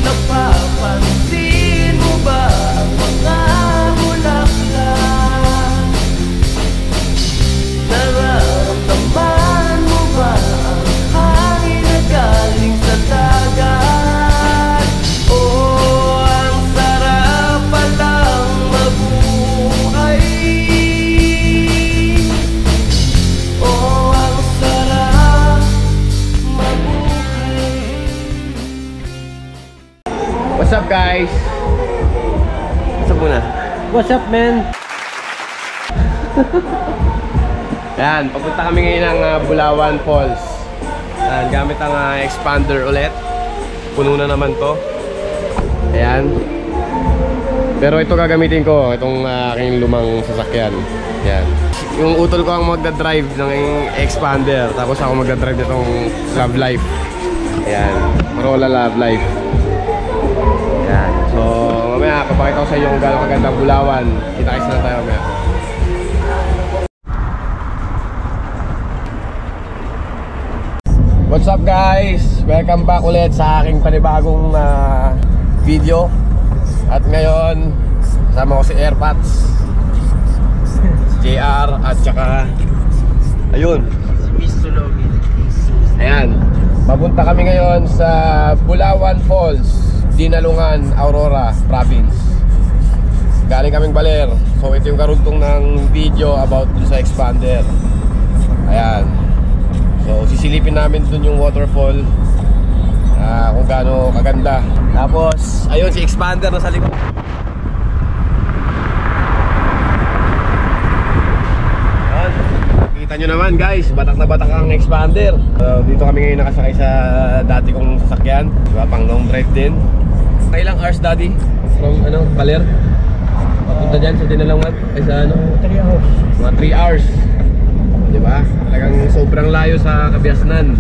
Napapansin mo ba ang mga bulaklak? Nararamdaman mo ba ang hangin na galing sa dagat? Oh, ang sarap palang mabuhay. Oh, ang sarap mabuhay. What's up guys? What's up muna? What's up, man? Ayan, papunta kami ngayon ng Bulawan Falls. Ayan, gamit ang expander ulit. Puno na naman to. Ayan. Pero ito gagamitin ko, itong aking lumang sasakyan. Ayan. Yung utol ko ang magdadrive ng expander. Tapos ako magdadrive nitong Love Life. Ayan, Rolla Love Life. Ayan. So, mamaya papakita ko sa inyo kung gano'ng kagandang Bulawan. Kita-kits na tayo mamaya. What's up guys? Welcome back ulit sa aking panibagong video. At ngayon, kasama ko si Airpods, si JR, at saka ayun, si Miss Tulogi. Ayan, papunta kami ngayon sa Bulawan Falls, Baler Aurora Province. Galing kaming Baler. So ito yung karuntong ng video about dun sa expander. Ayan. So sisilipin namin dun yung waterfall, kung gaano kaganda. Tapos ayun si expander na sa likod. Ayan. Kita nyo naman guys, batak na batak ang expander. Dito kami ngayon nakasakay sa dati kong sasakyan, diba, pang long drive din. Ilang hours daddy? From Baler? Papunta dyan sa Dinalungan? Ay sa 3 hours. Mga 3 hours. Diba? Talagang sobrang layo sa Kabiasnan.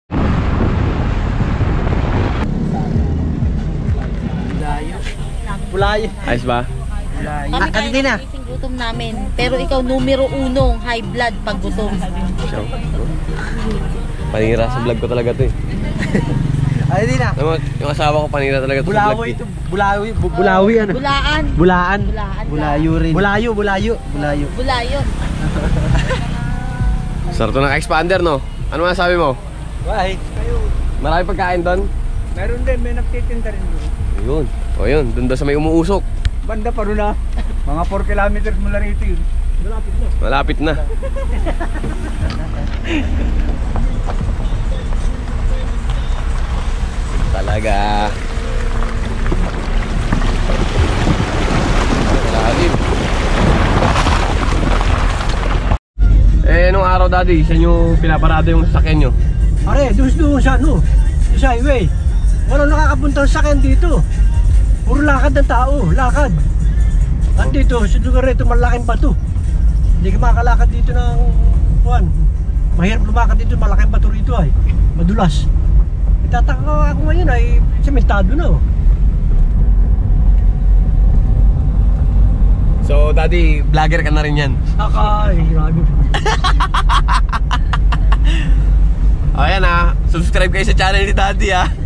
Bulayo. Ayos ba? Kami kaya nagising gutom namin. Pero ikaw numero 1, high blood pag gutom. Panira sa vlog ko talaga to eh. Ay, di na. Yung asawa ko panira talaga to sa vlog. Bulawi ito. Bulawi ano? Bulaan. Bulaan. Bulayo rin. Bulayo. Bulayon. Sarto ng expander no? Ano masasabi mo? Why? Marami pagkain doon? Meron din, may nagtitinda rin doon. Ayun. O yun, doon sa may umuusok. Banda pa rin na. Mga 4 kilometers mula rito yun. Malapit na. Talaga. Lalim. Nung araw daddy, saan nyo pinaparado yung sasakyan nyo? Are, doon sa ano? Sa highway. Walang nakakapunta sa sakyan dito. Puro lakad ng tao, lakad. At dito, sa lugar rito, malaking bato. Hindi ka makakalakad dito ng kuwan. Mahirap lumakad dito, malaking bato rito ay. Madulas. Itataka ako ngayon ay sementado na. So daddy, vlogger ka na rin yan? Akay, grabe. Ayan subscribe kayo sa channel ni daddy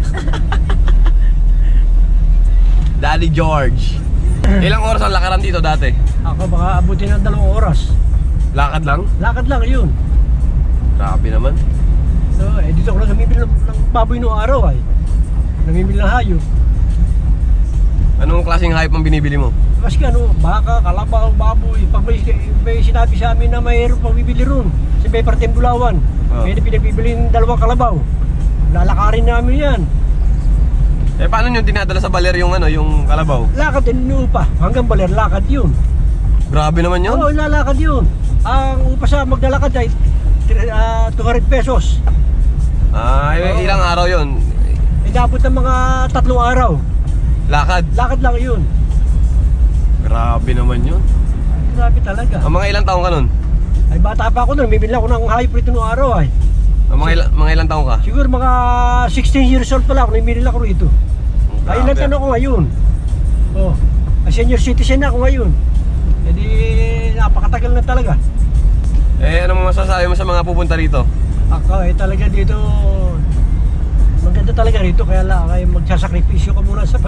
Daddy George. Ilang oras ang lakaran dito dati? Ako baka abutin ng 2 oras. Lakad lang? Lakad lang yun. Grabe naman. So, dito ako lang namimili ng baboy noong araw ay. Namimili ng hayop. Anong klaseng hayop ang binibili mo? Kasi baka, kalabaw, baboy. Pag may sinabi sa amin na mayroon pang bibili ron sa may parteng Bulawan, pwede pinagbibili ng 2 kalabaw. Lalakarin namin yan. Paano nyo dinadala sa Baler yung yung kalabaw? Lakad din yung upa. Hanggang Baler, lakad yun. Grabe naman yun? Oo, lalakad yun. Ang upa sa maglalakad ay 200 pesos. Ilang araw yun? Dapat ng mga 3 araw. Lakad? Lakad lang yun. Grabe naman yun. Grabe talaga. Ang mga ilang taong ka nun? Ay bata pa ako nun, bibili ako ng hayop rito noong araw ay. Mga ilang taong ka? Siguro mga 16 years old pala ako, bibili ako rito. Ay ilang taon ako ngayon. Oh, senior citizen na ako ngayon. E di napakatagal na talaga. Ano mo masasabi mo sa mga pupunta rito? Ako talaga dito maganda talaga rito, kaya magsasakripisyo ka muna sa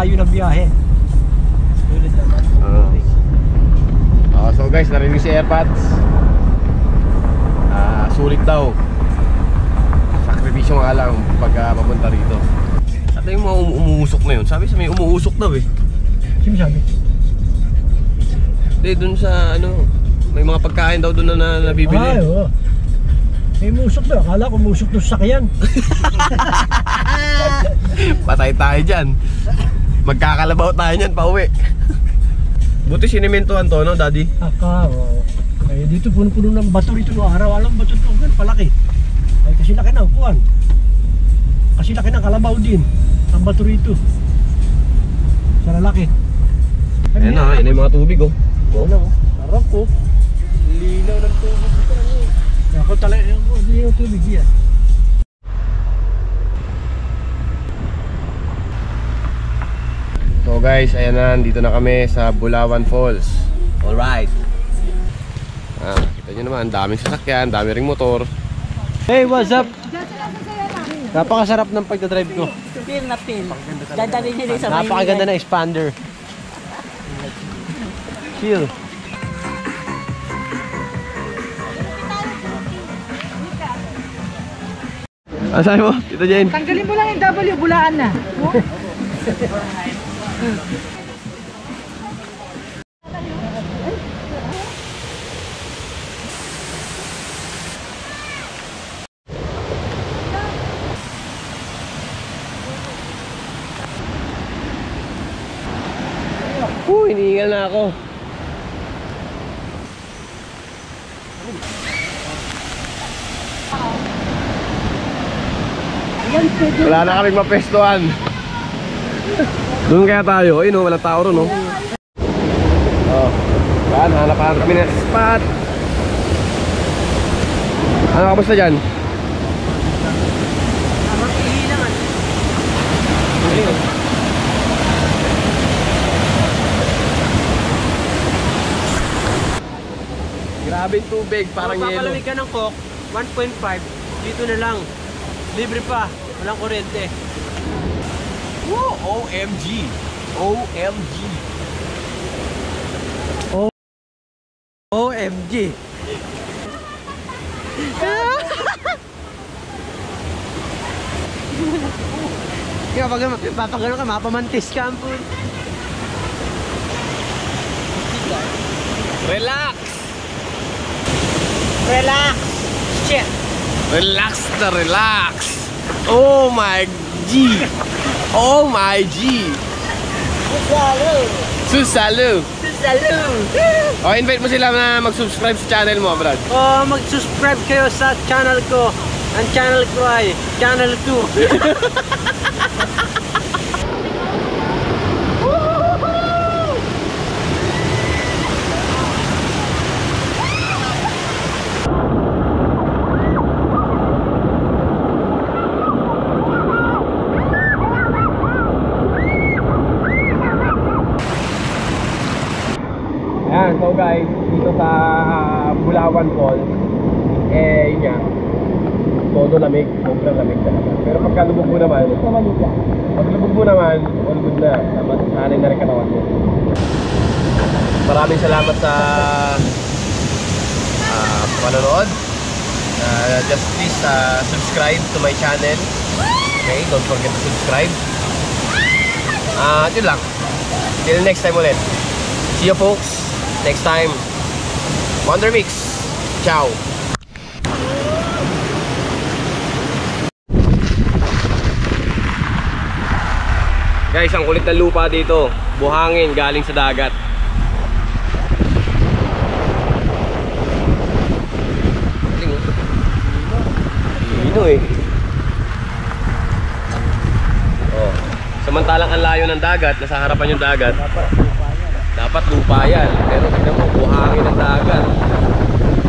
malayo na biyahe. Sulit naman. So guys, narinig si Airpods. Sulit daw. Sakripisyo nga lang pag papunta rito. At yung mga umuusok na yun, sabi sa may umuusok daw eh. Sino sabi? Hindi, dun sa ano, may mga pagkain daw dun na nabibili. Ay, oo. May musok daw, akala ko musok doon sa sakyan. Patay tayo dyan. Magkakalabaw tayo nyan pa uwi. Buti sinimentohan to, no, Daddy? Oo. Eh, dito puno-puno ng bato rito no araw. Alam bato ito, palaki. Ay, kasi laki ng kuwan. Kasi laki ng kalabaw din. Ang bato rito. Sa lalaki. Ayan na, yun yung mga tubig, oh. Ano, sarap po. Linaw ng tubig ito. Ako talaga, hindi yung tubig yan. So guys, ayan na, dito na kami sa Bulawan Falls. Alright. Kita nyo naman, daming sasakyan, dami ring motor. Hey, what's up? Napakasarap ng pagdadrive ko. Pin na pin. Ganda rin yun sa Napakaganda na expander. Chill. Sabi mo, Tito Jane? Tanggalin mo lang yung W, bulaan na. Hinihingal na ako. Wala na kaming mapestuhan. Doon kaya tayo. Ayun o, walang tao ron o. Oh, saan? Hanap-hanap kami ng spot. Ano kamusta dyan? Grabe yung tubig, parang yelo. Papalamig ka ng Coke, 1.5. Dito na lang. Libre pa. Walang kuryente. Woo! OMG! OMG! OMG. Kaya pag papagano ka, mapamantis ka ang food. Relax! Relax! Shit! Relax na relax! Oh my G! Oh my G! Susalo! Susalo! Susalo! Oh, invite mo sila na mag-subscribe sa channel mo, Brad. Mag-subscribe kayo sa channel ko. Ang channel ko ay Channel 2. Ayan, so guys, dito sa Bulawan Falls, yun nga, todo lamig, sobrang lamig talaga. Pero pagka lubog mo naman, pag lubog mo naman, all good na. Dapat sanay na rin katawan mo. Maraming salamat sa panonood. Just please subscribe to my channel. Okay, don't forget to subscribe. Yun lang. Till next time ulit. See you folks. Next time. Wonder Mix. Ciao. Guys, ang kulit ng lupa dito. Buhangin galing sa dagat. Lino eh. Oh. Samantalang ang layo ng dagat, nasa harapan yung dagat. Dapat lupa yan. Pero tignan mo, buhangin ng dagat.